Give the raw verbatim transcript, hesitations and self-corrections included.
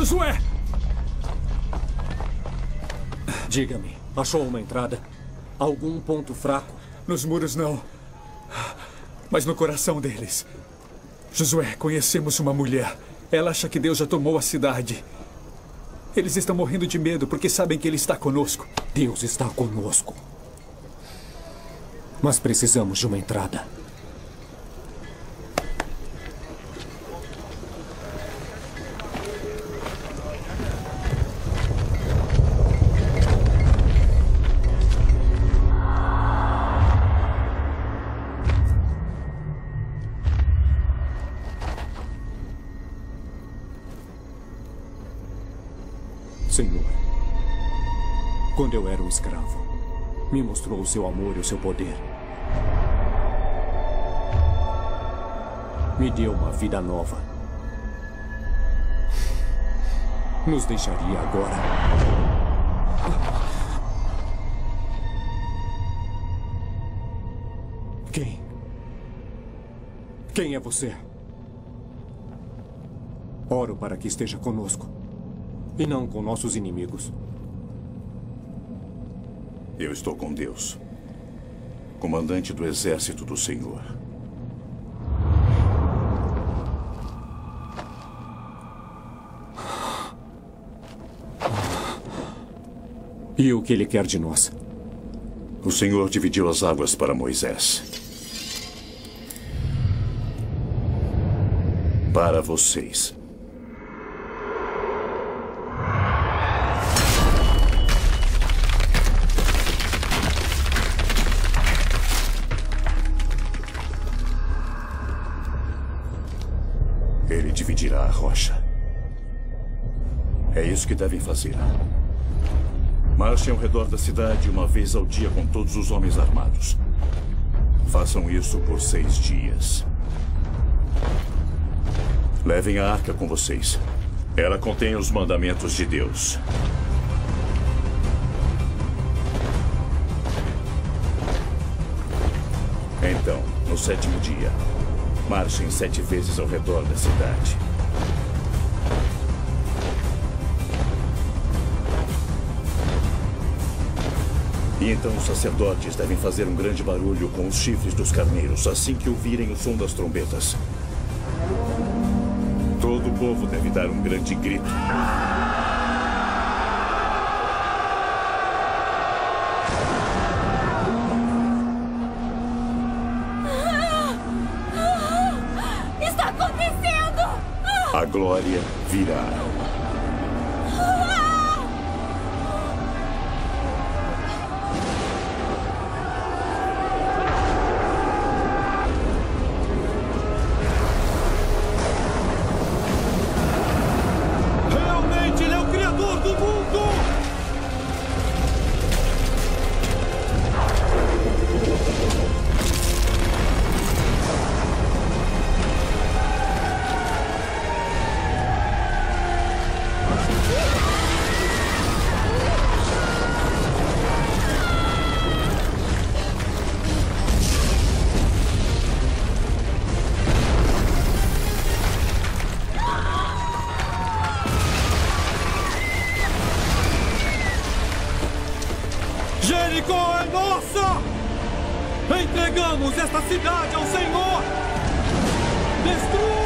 Josué! Diga-me, achou uma entrada? Algum ponto fraco? Nos muros, não. Mas no coração deles. Josué, conhecemos uma mulher. Ela acha que Deus já tomou a cidade. Eles estão morrendo de medo porque sabem que Ele está conosco. Deus está conosco. Mas precisamos de uma entrada. Senhor, quando eu era um escravo, me mostrou o seu amor e o seu poder. Me deu uma vida nova. Nos deixaria agora. Quem? Quem é você? Oro para que esteja conosco. E não com nossos inimigos. Eu estou com Deus, comandante do exército do Senhor. E o que Ele quer de nós? O Senhor dividiu as águas para Moisés. Para vocês. Ele dividirá a rocha. É isso que devem fazer. Marchem ao redor da cidade uma vez ao dia com todos os homens armados. Façam isso por seis dias. Levem a arca com vocês. Ela contém os mandamentos de Deus. Então, no sétimo dia, marchem sete vezes ao redor da cidade. E então os sacerdotes devem fazer um grande barulho com os chifres dos carneiros assim que ouvirem o som das trombetas. Todo o povo deve dar um grande grito. Está acontecendo! A glória virá. Jericó é nossa! Entregamos esta cidade ao Senhor! Destrua!